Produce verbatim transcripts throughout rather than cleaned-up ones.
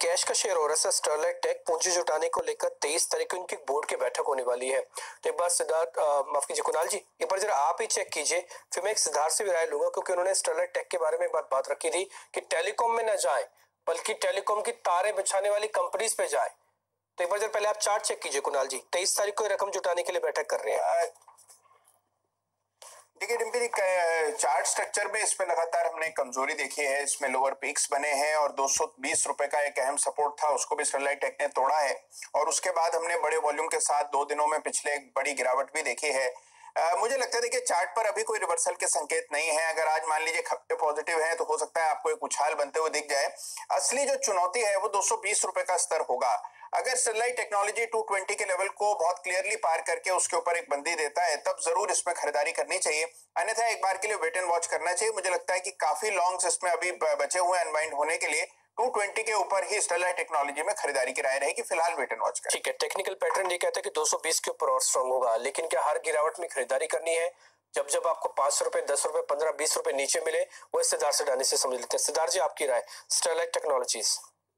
Cash का share हो रहा है स्टरलाइट टेक पूंजी जुटाने को लेकर तेईस तारीख को इनकी बोर्ड की बैठक होने वाली है। तो एक बार सिद्धार्थ माफ कीजिए कुणाल जी, एक बार जरा आप ही चेक कीजिए, फिर मैं एक सिद्धार्थ से भी राय लूंगा क्योंकि उन्होंने स्टरलाइट टेक के बारे में एक बात बात रखी थी कि टेलीकॉम में न जाए बल्कि टेलीकॉम की तारें बिछाने वाली कंपनीज पे जाए। तो एक बार जरा पहले आप चार्ट चेक कीजिए कुणाल जी, तेईस तारीख को रकम जुटाने के लिए बैठक कर रहे हैं। देखिए डिम्पी जी, चार्ट स्ट्रक्चर में इसमें लगातार हमने कमजोरी देखी है। इसमें लोअर पीक्स बने हैं और दो सौ बीस रुपए का एक अहम सपोर्ट था, उसको भी स्टरलाइट टेक ने तोड़ा है और उसके बाद हमने बड़े वॉल्यूम के साथ दो दिनों में पिछले एक बड़ी गिरावट भी देखी है। आ, मुझे लगता है देखिए चार्ट पर अभी कोई रिवर्सल के संकेत नहीं है। अगर आज मान लीजिए खपे पॉजिटिव है तो हो सकता है आपको एक उछाल बनते हुए दिख जाए। असली जो चुनौती है वो दो सौ बीस रुपए का स्तर होगा। अगर स्टरलाइट टेक्नोलॉजी दो सौ बीस के लेवल को बहुत क्लियरली पार करके उसके ऊपर एक बंदी देता है तब जरूर इसमें खरीदारी करनी चाहिए, अन्यथा एक बार के लिए वेट एंड वॉच करना चाहिए। मुझे लगता है कि काफी लॉन्ग्स इसमें अभी बचे हुए अनवाइंड होने के लिए दो सौ बीस के ऊपर ही स्टरलाइट टेक्नोलॉजी में खरीदारी की राय रहेगी। फिलहाल वेट एंड वॉच करें। ठीक है, टेक्निकल पैटर्न ये कहता है कि दो सौ बीस के ऊपर और स्ट्रांग होगा, लेकिन क्या हर गिरावट में खरीदारी करनी है? जब जब आपको पांच सौ रुपए, दस रुपए, पंद्रह बीस रुपए नीचे मिले वो सिद्धार्थ सिडानी से समझ लेते हैं। सिद्धार्थ जी, आपकी राय स्टरलाइट टेक्नोलॉजीज।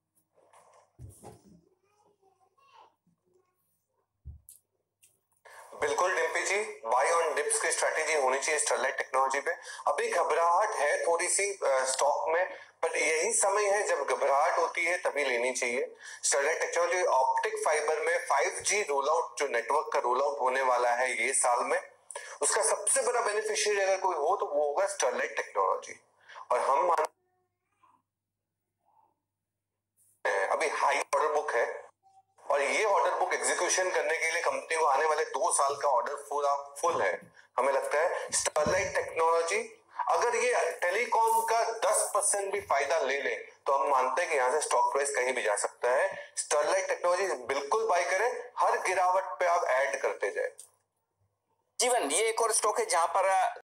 बिल्कुल Dimpi ji, buy on dips की स्ट्रेटेजी होनी चाहिए स्टरलाइट टेक्नोलॉजी पे। अभी घबराहट है थोड़ी सी स्टॉक में, पर यही समय है जब घबराहट होती है तभी लेनी चाहिए। स्टरलाइट टेक्नोलॉजी ऑप्टिक फाइबर में फाइव जी रोल आउट, जो नेटवर्क का रोल आउट होने वाला है ये साल में, उसका सबसे बड़ा बेनिफिशियरी अगर कोई हो तो वो होगा स्टरलाइट टेक्नोलॉजी। और हम मान अभी हाई ऑर्डर बुक है और ये ऑर्डर बुक एग्जीक्यूशन करने के लिए कंपनी को आने वाले दो साल का ऑर्डर पूरा फुल है। हमें लगता है स्टरलाइट टेक्नोलॉजी अगर ये टेलीकॉम का दस परसेंट भी फायदा ले ले तो हम मानते हैं कि यहाँ से स्टॉक प्राइस कहीं भी जा सकता है। स्टरलाइट टेक्नोलॉजी बिल्कुल बाय करें, हर गिरावट पे आप ऐड करते जाए। जीवन, ये एक और स्टॉक है जहां पर